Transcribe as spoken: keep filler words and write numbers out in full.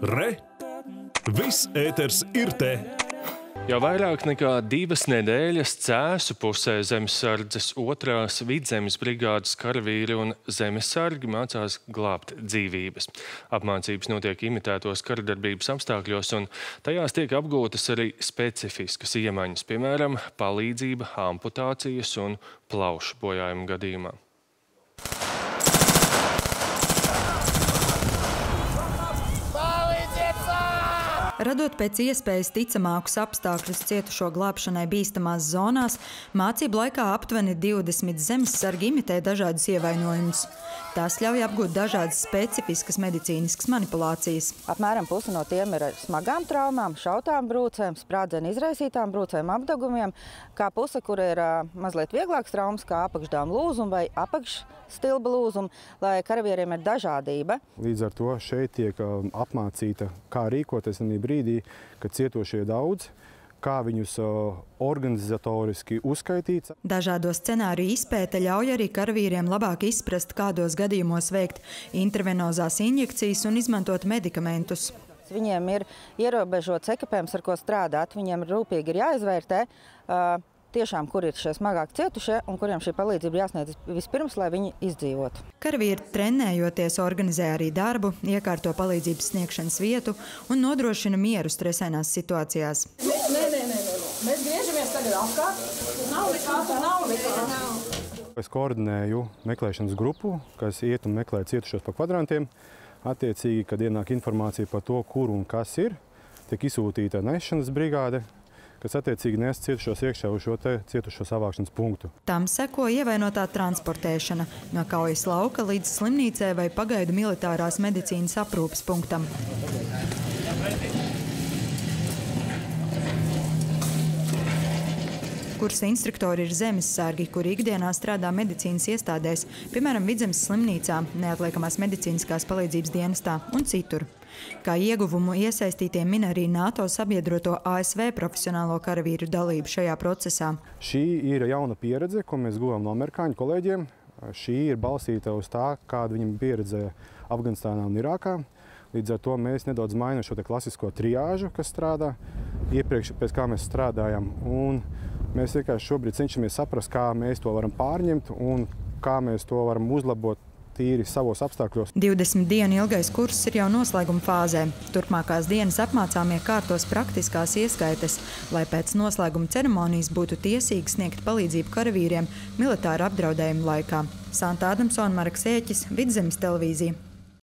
Re! Viss ēters ir te! Jau vairāk nekā divas nedēļas Cēsu pusē zemesardzes otrās vidzemes brigādes karavīri un zemesargi mācās glābt dzīvības. Apmācības notiek imitētos karadarbības apstākļos, un tajās tiek apgūtas arī specifiskas iemaņas, piemēram, palīdzība amputācijas un plaušu bojājuma gadījumā. Radot pēc iespējas ticamākus apstākļus cietušo glābšanai bīstamās zonās, mācību laikā aptuveni divdesmit zemesargi imitē dažādus ievainojumus. Tās ļauj apgūt dažādas specifiskas medicīniskas manipulācijas. Apmēram pusi no tiem ir ar smagām traumām, šautām brūcēm, sprādzienu izraisītām brūcēm, apdegumiem, kā puse, kur ir uh, mazliet vieglāks traumas, kā apakšdām lūzuma vai apakšstilba lūzuma, lai karavieriem ir dažādība. Līdz ar to šeit tiek uh, apmācīta, kā rīkoties brīdī, kad cietošie daudz, kā viņus uh, organizatoriski uzskaitīt. Dažādo scenāriju izpēte ļauj arī karavīriem labāk izprast, kādos gadījumos veikt intravenozās injekcijas un izmantot medikamentus. Viņiem ir ierobežots ekipējums, ar ko strādāt. Viņiem rūpīgi ir jāizvērtē, uh, tiešām, kur ir šie smagāk cietušie un kuriem šī palīdzība jāsniedz vispirms, lai viņi izdzīvotu. Karavīri trenējoties organizē arī darbu, iekārto palīdzības sniegšanas vietu un nodrošina mieru stresainās situācijās. Nē, nē, nē, nē. Mēs griežamies tagad apkārt. Nav nekā, tur nav nekā. Es koordinēju meklēšanas grupu, kas iet un meklē cietušos pa kvadrantiem. Attiecīgi, kad ienāk informācija par to, kur un kas ir, tiek izsūtīta nešanas brigāde, kas attiecīgi nes cietušos iekšā uz šo te cietušo savākšanas punktu. Tam seko ievainotā transportēšana no kaujas lauka līdz slimnīcai vai pagaidu militārās medicīnas aprūpes punktam. Kursa instruktori ir zemessargi, kuri ikdienā strādā medicīnas iestādēs, piemēram, Vidzemes slimnīcā, neatliekamās medicīniskās palīdzības dienestā un citur. Kā ieguvumu iesaistītiem min arī NATO sabiedroto A S V profesionālo karavīru dalību šajā procesā. Šī ir jauna pieredze, ko mēs guvām no amerikāņu kolēģiem. Šī ir balstīta uz tā, kāda viņam pieredze Afganistānā un Irākā. Līdz ar to mēs nedaudz mainām šo te klasisko triāžu, kas strādā iepriekš, pēc kā mēs strādājam. Un mēs vienkārši šobrīd cenšamies saprast, kā mēs to varam pārņemt un kā mēs to varam uzlabot tīri savos apstākļos. divdesmit dienu ilgais kurs ir jau noslēguma fāzē. Turpmākās dienas apmācāmie kārtos praktiskās ieskaites, lai pēc noslēguma ceremonijas būtu tiesīgi sniegt palīdzību karavīriem militāra apdraudējuma laikā. Santa Adamsona, Marks Ēķis, Vidzemes televīzija.